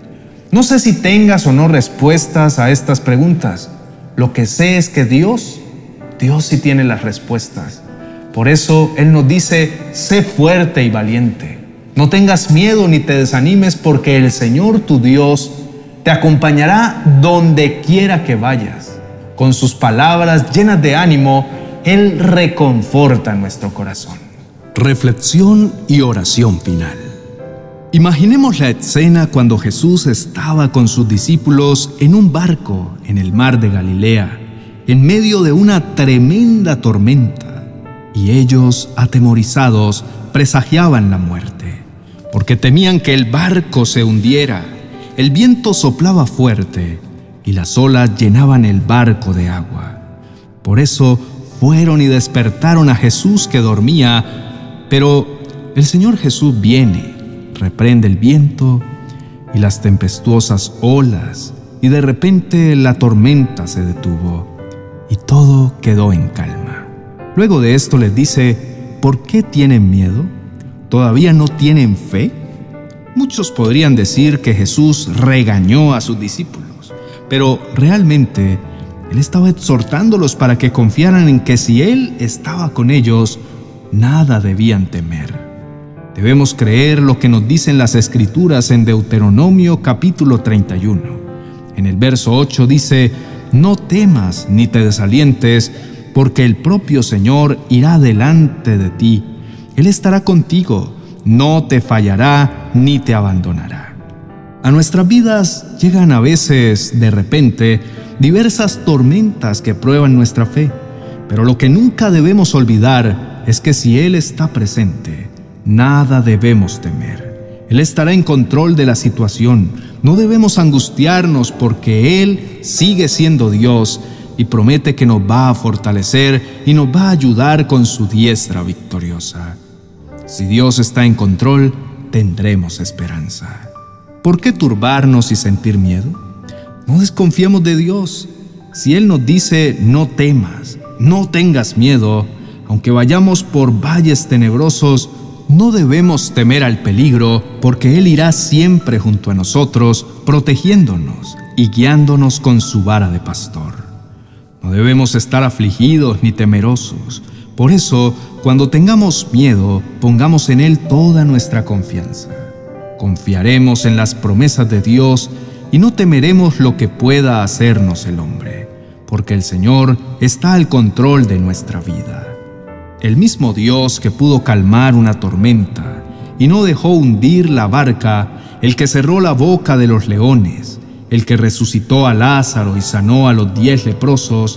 No sé si tengas o no respuestas a estas preguntas. Lo que sé es que Dios, Dios sí tiene las respuestas. Por eso Él nos dice, sé fuerte y valiente. No tengas miedo ni te desanimes, porque el Señor tu Dios te acompañará donde quiera que vayas. Con sus palabras llenas de ánimo, Él reconforta nuestro corazón. Reflexión y oración final. Imaginemos la escena cuando Jesús estaba con sus discípulos en un barco en el mar de Galilea, en medio de una tremenda tormenta, y ellos, atemorizados, presagiaban la muerte, porque temían que el barco se hundiera. El viento soplaba fuerte y las olas llenaban el barco de agua. Por eso fueron y despertaron a Jesús que dormía, pero el Señor Jesús viene, reprende el viento y las tempestuosas olas, y de repente la tormenta se detuvo y todo quedó en calma. Luego de esto les dice, ¿por qué tienen miedo? ¿Todavía no tienen fe? Muchos podrían decir que Jesús regañó a sus discípulos, pero realmente Él estaba exhortándolos para que confiaran en que si Él estaba con ellos, nada debían temer. Debemos creer lo que nos dicen las Escrituras en Deuteronomio capítulo treinta y uno. En el verso ocho dice, no temas ni te desalientes, porque el propio Señor irá delante de ti. Él estará contigo, no te fallará ni te abandonará. A nuestras vidas llegan a veces, de repente, diversas tormentas que prueban nuestra fe, pero lo que nunca debemos olvidar es que si Él está presente, nada debemos temer. Él estará en control de la situación. No debemos angustiarnos porque Él sigue siendo Dios y promete que nos va a fortalecer y nos va a ayudar con su diestra victoriosa. Si Dios está en control, tendremos esperanza. ¿Por qué turbarnos y sentir miedo? No desconfiemos de Dios. Si Él nos dice, no temas, no tengas miedo, aunque vayamos por valles tenebrosos, no debemos temer al peligro, porque Él irá siempre junto a nosotros, protegiéndonos y guiándonos con su vara de pastor. No debemos estar afligidos ni temerosos. Por eso, cuando tengamos miedo, pongamos en Él toda nuestra confianza. Confiaremos en las promesas de Dios y no temeremos lo que pueda hacernos el hombre, porque el Señor está al control de nuestra vida. El mismo Dios que pudo calmar una tormenta y no dejó hundir la barca, el que cerró la boca de los leones, el que resucitó a Lázaro y sanó a los diez leprosos,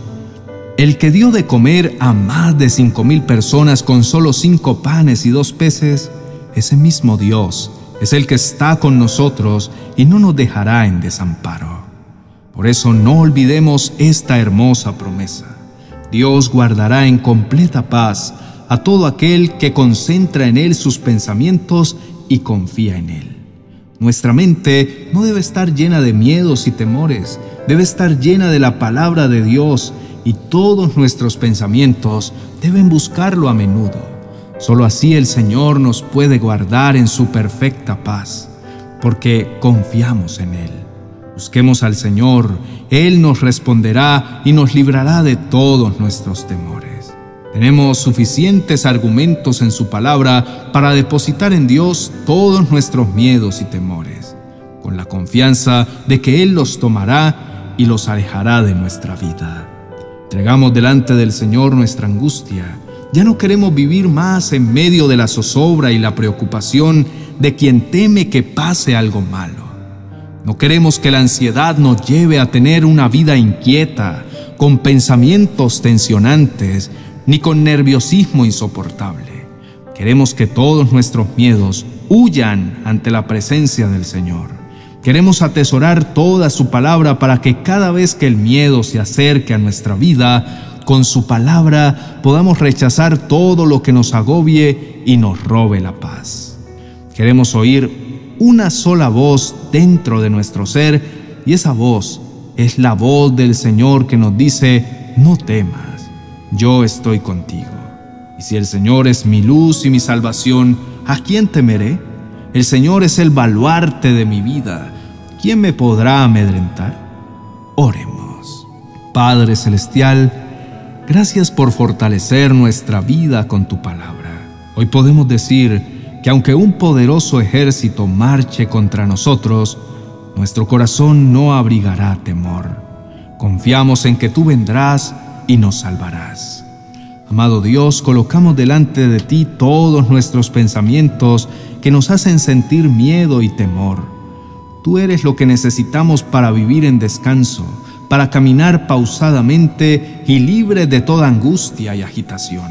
el que dio de comer a más de cinco mil personas con solo cinco panes y dos peces, ese mismo Dios es el que está con nosotros y no nos dejará en desamparo. Por eso no olvidemos esta hermosa promesa. Dios guardará en completa paz a todo aquel que concentra en Él sus pensamientos y confía en Él. Nuestra mente no debe estar llena de miedos y temores, debe estar llena de la palabra de Dios, y todos nuestros pensamientos deben buscarlo a menudo. Solo así el Señor nos puede guardar en su perfecta paz, porque confiamos en Él. Busquemos al Señor, Él nos responderá y nos librará de todos nuestros temores. Tenemos suficientes argumentos en su palabra para depositar en Dios todos nuestros miedos y temores, con la confianza de que Él los tomará y los alejará de nuestra vida. Entregamos delante del Señor nuestra angustia, Ya no queremos vivir más en medio de la zozobra y la preocupación de quien teme que pase algo malo. No queremos que la ansiedad nos lleve a tener una vida inquieta, con pensamientos tensionantes, ni con nerviosismo insoportable. Queremos que todos nuestros miedos huyan ante la presencia del Señor. Queremos atesorar toda su palabra para que cada vez que el miedo se acerque a nuestra vida, con su palabra podamos rechazar todo lo que nos agobie y nos robe la paz. Queremos oír una sola voz dentro de nuestro ser, y esa voz es la voz del Señor que nos dice: no temas, yo estoy contigo. Y si el Señor es mi luz y mi salvación, ¿a quién temeré? El Señor es el baluarte de mi vida, ¿quién me podrá amedrentar? Oremos. Padre Celestial, gracias por fortalecer nuestra vida con tu palabra. Hoy podemos decir que aunque un poderoso ejército marche contra nosotros, nuestro corazón no abrigará temor. Confiamos en que tú vendrás y nos salvarás. Amado Dios, colocamos delante de ti todos nuestros pensamientos que nos hacen sentir miedo y temor. Tú eres lo que necesitamos para vivir en descanso, para caminar pausadamente y libre de toda angustia y agitación.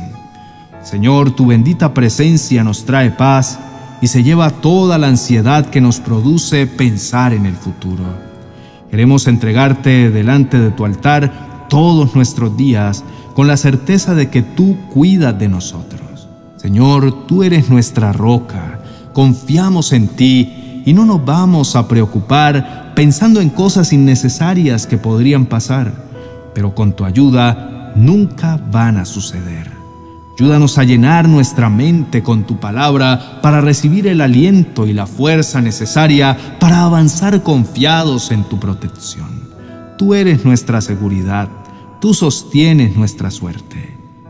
Señor, tu bendita presencia nos trae paz y se lleva toda la ansiedad que nos produce pensar en el futuro. Queremos entregarte delante de tu altar todos nuestros días con la certeza de que tú cuidas de nosotros. Señor, tú eres nuestra roca, confiamos en ti y no nos vamos a preocupar pensando en cosas innecesarias que podrían pasar, pero con tu ayuda nunca van a suceder. Ayúdanos a llenar nuestra mente con tu palabra para recibir el aliento y la fuerza necesaria para avanzar confiados en tu protección. Tú eres nuestra seguridad, tú sostienes nuestra suerte.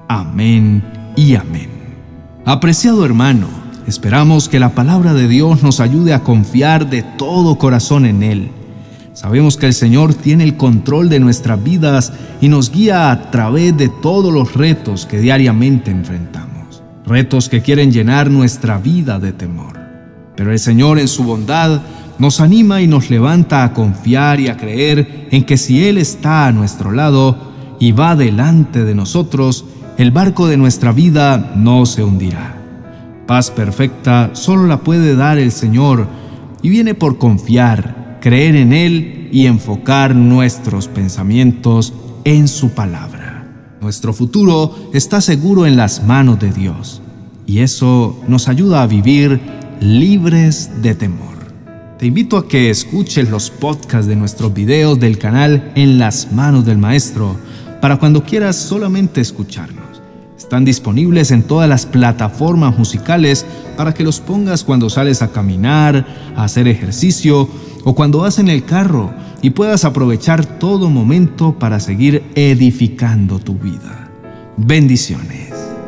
Amén y amén. Apreciado hermano, esperamos que la palabra de Dios nos ayude a confiar de todo corazón en Él. Sabemos que el Señor tiene el control de nuestras vidas y nos guía a través de todos los retos que diariamente enfrentamos. Retos que quieren llenar nuestra vida de temor. Pero el Señor en su bondad nos anima y nos levanta a confiar y a creer en que si Él está a nuestro lado y va delante de nosotros, el barco de nuestra vida no se hundirá. Paz perfecta solo la puede dar el Señor y viene por confiar, creer en Él y enfocar nuestros pensamientos en su palabra. Nuestro futuro está seguro en las manos de Dios y eso nos ayuda a vivir libres de temor. Te invito a que escuches los podcasts de nuestros videos del canal En las Manos del Maestro para cuando quieras solamente escucharnos. Están disponibles en todas las plataformas musicales para que los pongas cuando sales a caminar, a hacer ejercicio o cuando vas en el carro y puedas aprovechar todo momento para seguir edificando tu vida. Bendiciones.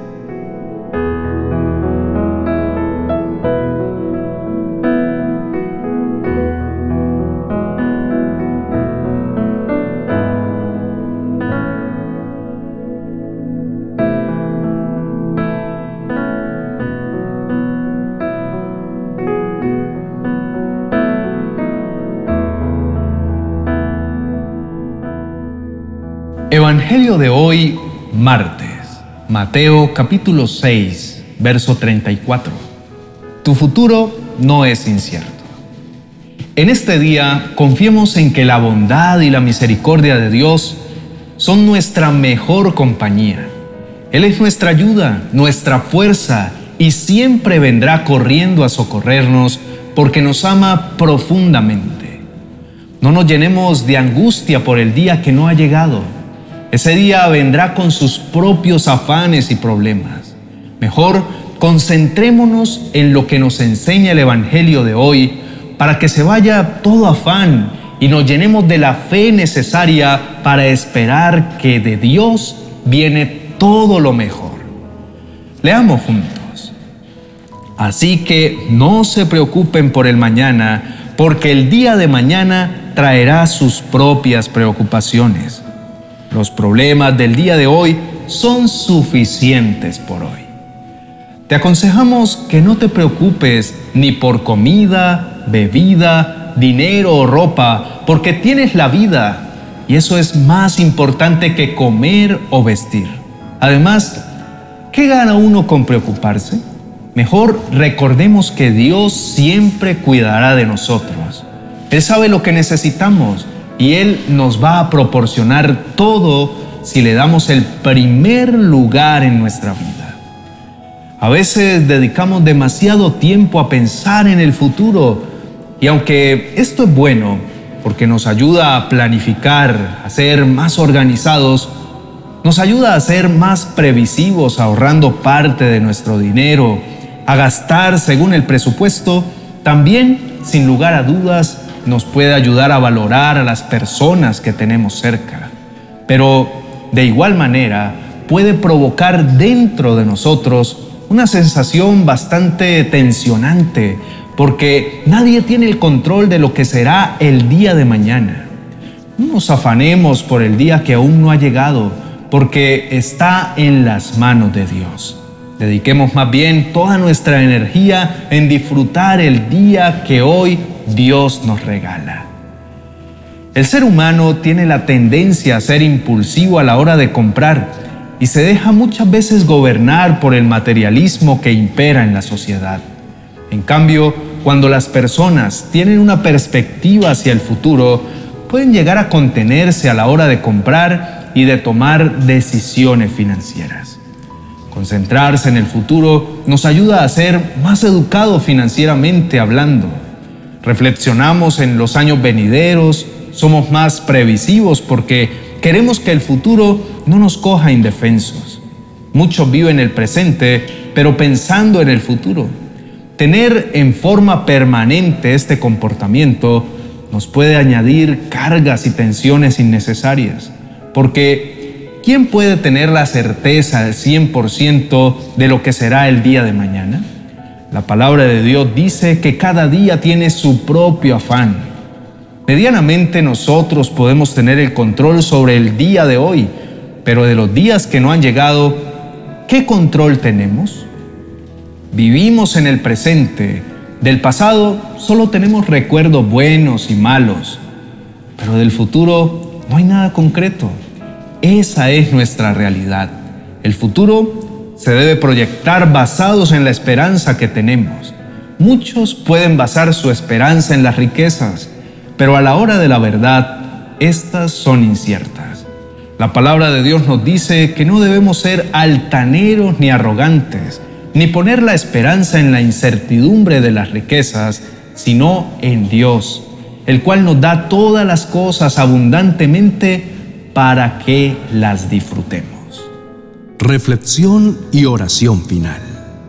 Evangelio de hoy, martes, Mateo capítulo seis, verso treinta y cuatro. Tu futuro no es incierto. En este día, confiemos en que la bondad y la misericordia de Dios son nuestra mejor compañía. Él es nuestra ayuda, nuestra fuerza y siempre vendrá corriendo a socorrernos porque nos ama profundamente. No nos llenemos de angustia por el día que no ha llegado. Ese día vendrá con sus propios afanes y problemas. Mejor concentrémonos en lo que nos enseña el Evangelio de hoy para que se vaya todo afán y nos llenemos de la fe necesaria para esperar que de Dios viene todo lo mejor. Leamos juntos. Así que no se preocupen por el mañana, porque el día de mañana traerá sus propias preocupaciones. Los problemas del día de hoy son suficientes por hoy. Te aconsejamos que no te preocupes ni por comida, bebida, dinero o ropa, porque tienes la vida y eso es más importante que comer o vestir. Además, ¿qué gana uno con preocuparse? Mejor recordemos que Dios siempre cuidará de nosotros. Él sabe lo que necesitamos y Él nos va a proporcionar todo si le damos el primer lugar en nuestra vida. A veces dedicamos demasiado tiempo a pensar en el futuro y aunque esto es bueno porque nos ayuda a planificar, a ser más organizados, nos ayuda a ser más previsivos ahorrando parte de nuestro dinero, a gastar según el presupuesto, también, sin lugar a dudas, nos puede ayudar a valorar a las personas que tenemos cerca. Pero, de igual manera, puede provocar dentro de nosotros una sensación bastante tensionante, porque nadie tiene el control de lo que será el día de mañana. No nos afanemos por el día que aún no ha llegado, porque está en las manos de Dios. Dediquemos más bien toda nuestra energía en disfrutar el día que hoy Dios nos regala. El ser humano tiene la tendencia a ser impulsivo a la hora de comprar y se deja muchas veces gobernar por el materialismo que impera en la sociedad. En cambio, cuando las personas tienen una perspectiva hacia el futuro, pueden llegar a contenerse a la hora de comprar y de tomar decisiones financieras. Concentrarse en el futuro nos ayuda a ser más educados financieramente hablando. Reflexionamos en los años venideros, somos más previsivos porque queremos que el futuro no nos coja indefensos. Muchos viven el presente, pero pensando en el futuro. Tener en forma permanente este comportamiento nos puede añadir cargas y tensiones innecesarias, porque ¿quién puede tener la certeza al cien por ciento de lo que será el día de mañana? La palabra de Dios dice que cada día tiene su propio afán. Medianamente nosotros podemos tener el control sobre el día de hoy, pero de los días que no han llegado, ¿qué control tenemos? Vivimos en el presente. Del pasado solo tenemos recuerdos buenos y malos, pero del futuro no hay nada concreto. Esa es nuestra realidad. El futuro se debe proyectar basados en la esperanza que tenemos. Muchos pueden basar su esperanza en las riquezas, pero a la hora de la verdad, estas son inciertas. La palabra de Dios nos dice que no debemos ser altaneros ni arrogantes, ni poner la esperanza en la incertidumbre de las riquezas, sino en Dios, el cual nos da todas las cosas abundantemente para que las disfrutemos. Reflexión y oración final.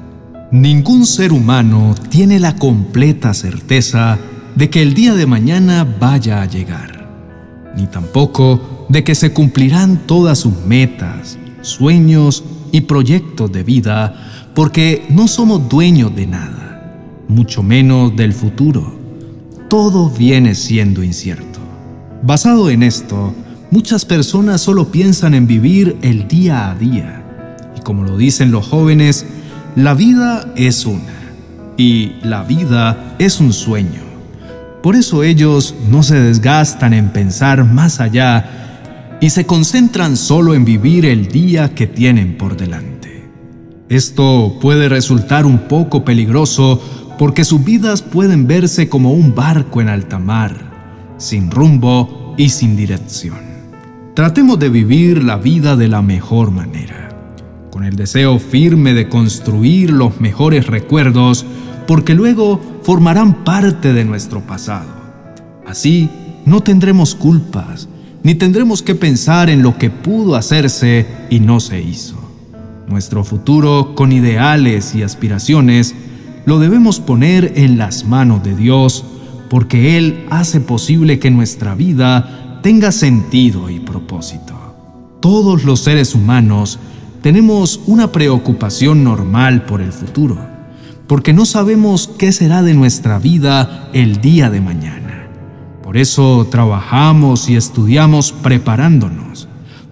Ningún ser humano tiene la completa certeza de que el día de mañana vaya a llegar, ni tampoco de que se cumplirán todas sus metas, sueños y proyectos de vida, porque no somos dueños de nada, mucho menos del futuro. Todo viene siendo incierto. Basado en esto, muchas personas solo piensan en vivir el día a día. Y como lo dicen los jóvenes, la vida es una, y la vida es un sueño. Por eso ellos no se desgastan en pensar más allá y se concentran solo en vivir el día que tienen por delante. Esto puede resultar un poco peligroso porque sus vidas pueden verse como un barco en alta mar, sin rumbo y sin dirección. Tratemos de vivir la vida de la mejor manera, con el deseo firme de construir los mejores recuerdos, porque luego formarán parte de nuestro pasado. Así no tendremos culpas, ni tendremos que pensar en lo que pudo hacerse y no se hizo. Nuestro futuro, con ideales y aspiraciones, lo debemos poner en las manos de Dios, porque Él hace posible que nuestra vida tenga sentido y propósito. Todos los seres humanos tenemos una preocupación normal por el futuro, porque no sabemos qué será de nuestra vida el día de mañana. Por eso trabajamos y estudiamos preparándonos,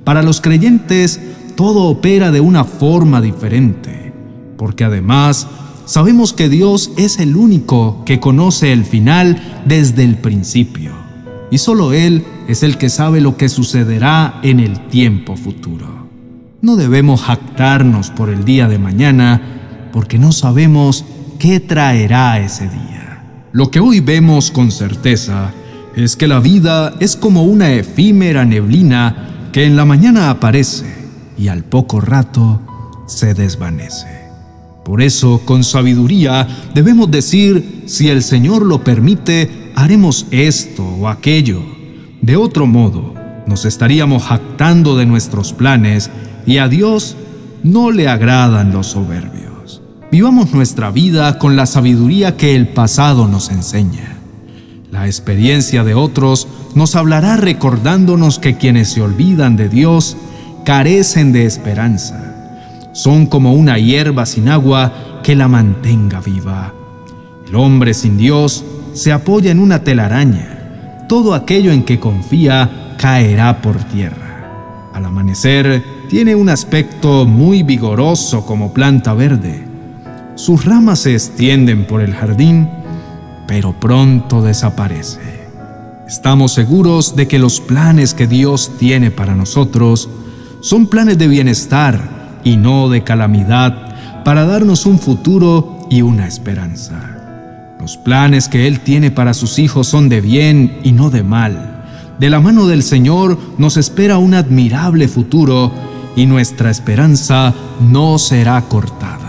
para los creyentes todo opera de una forma diferente, porque además sabemos que Dios es el único que conoce el final desde el principio, y solo Él es el que sabe lo que sucederá en el tiempo futuro. No debemos jactarnos por el día de mañana, porque no sabemos qué traerá ese día. Lo que hoy vemos con certeza es que la vida es como una efímera neblina que en la mañana aparece y al poco rato se desvanece. Por eso, con sabiduría, debemos decir, si el Señor lo permite, haremos esto o aquello. De otro modo, nos estaríamos jactando de nuestros planes y a Dios no le agradan los soberbios. Vivamos nuestra vida con la sabiduría que el pasado nos enseña. La experiencia de otros nos hablará recordándonos que quienes se olvidan de Dios carecen de esperanza. Son como una hierba sin agua que la mantenga viva. El hombre sin Dios se apoya en una telaraña. Todo aquello en que confía caerá por tierra. Al amanecer tiene un aspecto muy vigoroso como planta verde. Sus ramas se extienden por el jardín, pero pronto desaparece. Estamos seguros de que los planes que Dios tiene para nosotros son planes de bienestar y no de calamidad, para darnos un futuro y una esperanza. Los planes que Él tiene para sus hijos son de bien y no de mal. De la mano del Señor nos espera un admirable futuro y nuestra esperanza no será cortada.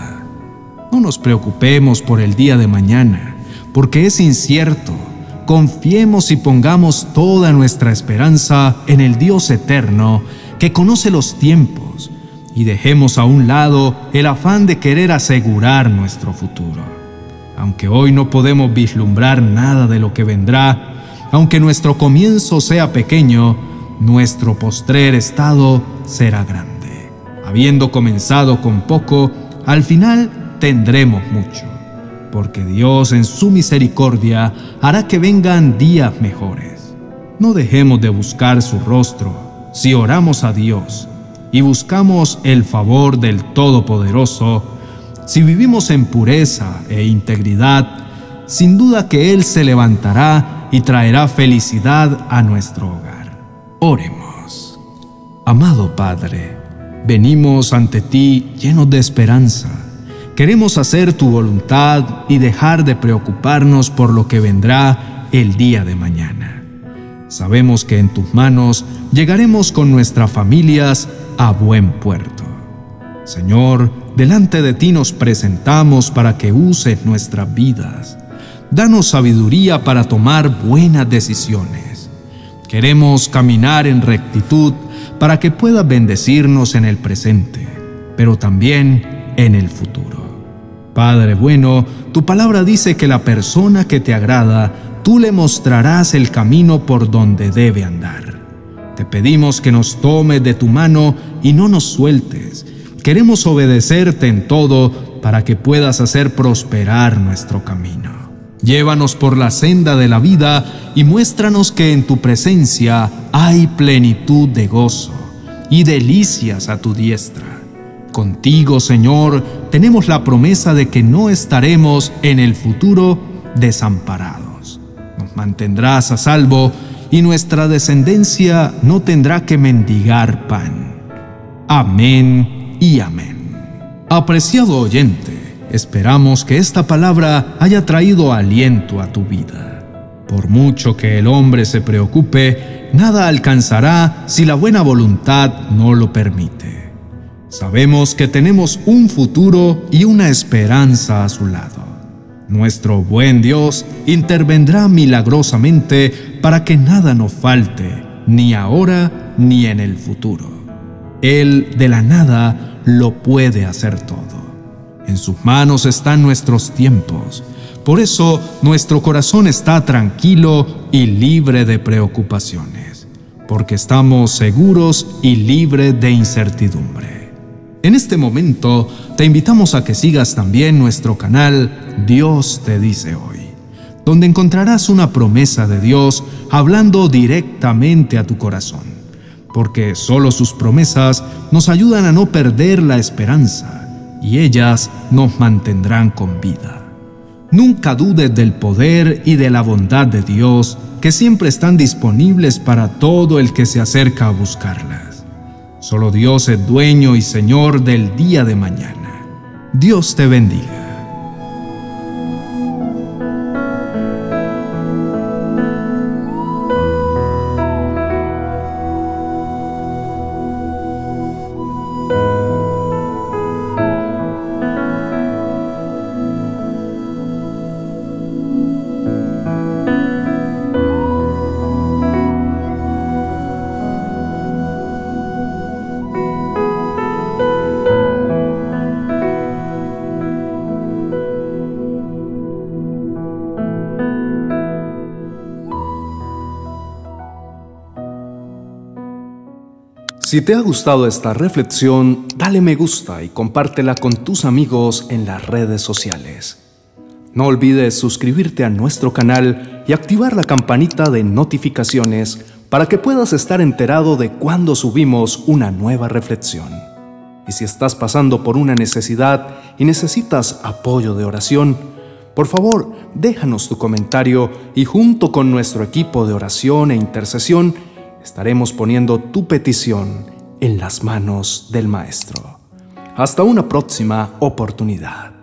No nos preocupemos por el día de mañana, porque es incierto. Confiemos y pongamos toda nuestra esperanza en el Dios eterno, que conoce los tiempos, y dejemos a un lado el afán de querer asegurar nuestro futuro. Aunque hoy no podemos vislumbrar nada de lo que vendrá, aunque nuestro comienzo sea pequeño, nuestro postrer estado será grande. Habiendo comenzado con poco, al final tendremos mucho, porque Dios en su misericordia hará que vengan días mejores. No dejemos de buscar su rostro. Si oramos a Dios y buscamos el favor del Todopoderoso, si vivimos en pureza e integridad, sin duda que Él se levantará y traerá felicidad a nuestro hogar. Oremos. Amado Padre, venimos ante ti llenos de esperanza. Queremos hacer tu voluntad y dejar de preocuparnos por lo que vendrá el día de mañana. Sabemos que en tus manos llegaremos con nuestras familias a buen puerto. Señor, delante de ti nos presentamos para que uses nuestras vidas. Danos sabiduría para tomar buenas decisiones. Queremos caminar en rectitud para que puedas bendecirnos en el presente, pero también en el futuro. Padre bueno, tu palabra dice que la persona que te agrada, tú le mostrarás el camino por donde debe andar. Te pedimos que nos tomes de tu mano y no nos sueltes. Queremos obedecerte en todo para que puedas hacer prosperar nuestro camino. Llévanos por la senda de la vida y muéstranos que en tu presencia hay plenitud de gozo y delicias a tu diestra. Contigo, Señor, tenemos la promesa de que no estaremos en el futuro desamparados. Nos mantendrás a salvo y nuestra descendencia no tendrá que mendigar pan. Amén y amén. Apreciado oyente, esperamos que esta palabra haya traído aliento a tu vida. Por mucho que el hombre se preocupe, nada alcanzará si la buena voluntad no lo permite. Sabemos que tenemos un futuro y una esperanza a su lado. Nuestro buen Dios intervendrá milagrosamente para que nada nos falte, ni ahora ni en el futuro. Él de la nada lo puede hacer todo. En sus manos están nuestros tiempos. Por eso nuestro corazón está tranquilo y libre de preocupaciones, porque estamos seguros y libres de incertidumbre. En este momento, te invitamos a que sigas también nuestro canal Dios te dice hoy, donde encontrarás una promesa de Dios hablando directamente a tu corazón. porque solo sus promesas nos ayudan a no perder la esperanza y ellas nos mantendrán con vida. Nunca dudes del poder y de la bondad de Dios, que siempre están disponibles para todo el que se acerca a buscarlas. Solo Dios es dueño y Señor del día de mañana. Dios te bendiga. Si te ha gustado esta reflexión, dale me gusta y compártela con tus amigos en las redes sociales. No olvides suscribirte a nuestro canal y activar la campanita de notificaciones para que puedas estar enterado de cuando subimos una nueva reflexión. Y si estás pasando por una necesidad y necesitas apoyo de oración, por favor, déjanos tu comentario y junto con nuestro equipo de oración e intercesión, estaremos poniendo tu petición en las manos del Maestro. Hasta una próxima oportunidad.